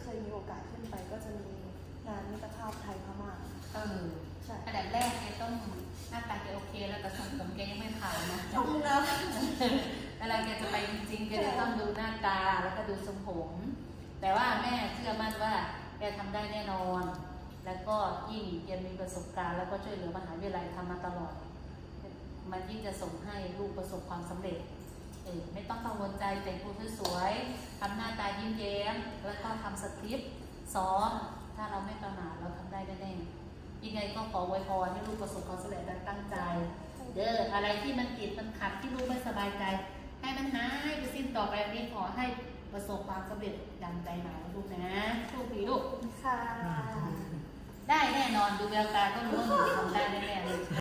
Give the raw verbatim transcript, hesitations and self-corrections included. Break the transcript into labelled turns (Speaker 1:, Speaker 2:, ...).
Speaker 1: เคยมีโอกาสขึ้นไปก็จะมีงานมิตรภาพไทยพม่า
Speaker 2: เอออันดับแรกแกต้องหน้าตาแกโอเคแล้วแต่ทรงผมแกยังไม่ผ่านนะ
Speaker 1: ขอบคุณนะ
Speaker 2: เวลาแกจะไปจริงๆแกจะต้องดูหน้าตาแล้วก็ดูทรงผมแต่ว่าแม่เชื่อมั่นว่าแกทำได้แน่นอนแล้วก็ยิ่งแกมีประสบการณ์แล้วก็ช่วยเหลือมหาวิทยาลัยทำมาตลอดมันยิ่งจะส่งให้ลูกประสบความสำเร็จเออไม่ต้องกังวลใจแต่งตัวสวยๆทำหน้าตายิ้มแย้มแล้วก็ทำสคริปต์ซ้อมถ้าเราไม่ประมาทเราทำได้แน่ๆยังไงก็ขออวยพรให้ลูกประสบความสำเร็จดังตั้งใจเด้ออะไรที่มันติดมันขัดที่ลูกไม่สบายใจให้มันหายไปสิ้นต่อไปนี้ขอให้ประสบความสำเร็จดังใจหมายลูกนะโชคดีลูก
Speaker 1: ค่ะ
Speaker 2: ได้แน่นอนดูแววตาก็รู้ว่าหนูทำได้แน่ๆเลย